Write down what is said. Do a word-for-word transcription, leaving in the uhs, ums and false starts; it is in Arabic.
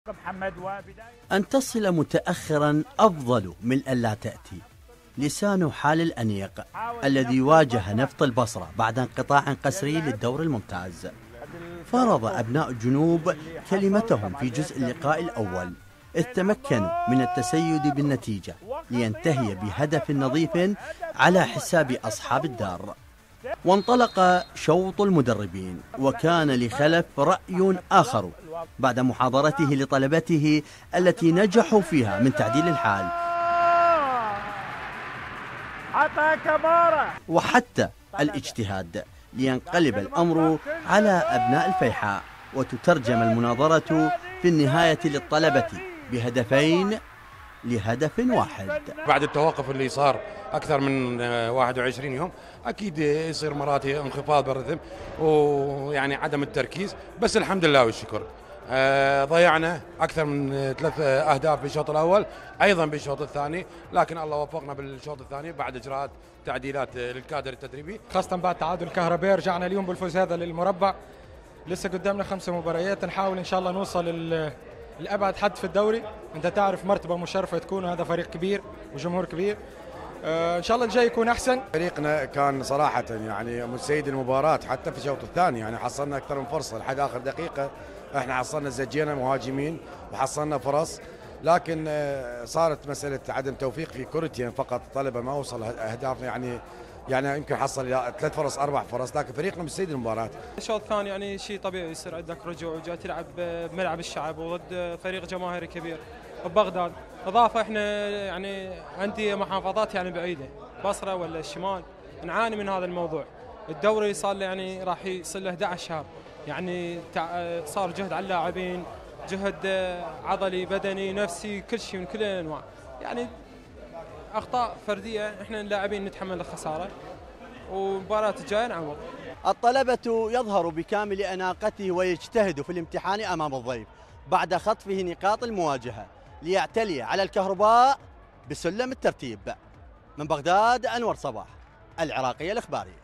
محمد وبداية أن تصل متأخرا أفضل من أن لا تأتي. لسان حال الأنيق الذي واجه نفط البصرة بعد انقطاع قسري للدور الممتاز. فرض أبناء الجنوب كلمتهم في جزء اللقاء الأول، إذ تمكنوا من التسيد بالنتيجة لينتهي بهدف نظيف على حساب أصحاب الدار. وانطلق شوط المدربين، وكان لخلف رأي آخر بعد محاضرته لطلبته التي نجحوا فيها من تعديل الحال وحتى الاجتهاد، لينقلب الأمر على أبناء الفيحاء، وتترجم المناظرة في النهاية للطلبة بهدفين لهدف واحد. بعد التوقف اللي صار أكثر من واحد وعشرين يوم أكيد يصير مرات انخفاض بالرتم ويعني عدم التركيز، بس الحمد لله والشكر. آه ضيعنا أكثر من ثلاث أهداف بالشوط الأول، أيضا بالشوط الثاني، لكن الله وفقنا بالشوط الثاني بعد إجراء تعديلات للكادر التدريبي، خاصة بعد تعادل الكهرباء. رجعنا اليوم بالفوز هذا للمربع. لسه قدامنا خمسة مباريات، نحاول إن شاء الله نوصل لأبعد حد في الدوري. أنت تعرف مرتبة مشرفة تكون، هذا فريق كبير وجمهور كبير. آه ان شاء الله الجاي يكون احسن. فريقنا كان صراحه يعني متسيد المباراه، حتى في الشوط الثاني يعني حصلنا اكثر من فرصه لحد اخر دقيقه. احنا حصلنا زجينا مهاجمين وحصلنا فرص، لكن آه صارت مساله عدم توفيق في كورتين فقط. طلبه ما وصل اهداف، يعني يعني يمكن حصل ثلاث فرص اربع فرص، لكن فريقنا متسيد المباراه. الشوط الثاني يعني شيء طبيعي، يصير عندك رجوع وجاي تلعب بملعب الشعب وضد فريق جماهيري كبير ببغداد. اضافه احنا يعني عندي محافظات يعني بعيده، بصره ولا الشمال، نعاني من هذا الموضوع. الدوري صار يعني راح يصير له أحد عشر شهر، يعني صار جهد على اللاعبين، جهد عضلي بدني نفسي كل شيء من كل الانواع، يعني اخطاء فرديه احنا اللاعبين نتحمل الخساره، والمباراه الجايه نعوض. الطلبة يظهر بكامل أناقته ويجتهد في الامتحان أمام الضيف بعد خطفه نقاط المواجهة ليعتلي على الكهرباء بسلم الترتيب. من بغداد، أنور صباح، العراقية الإخباري.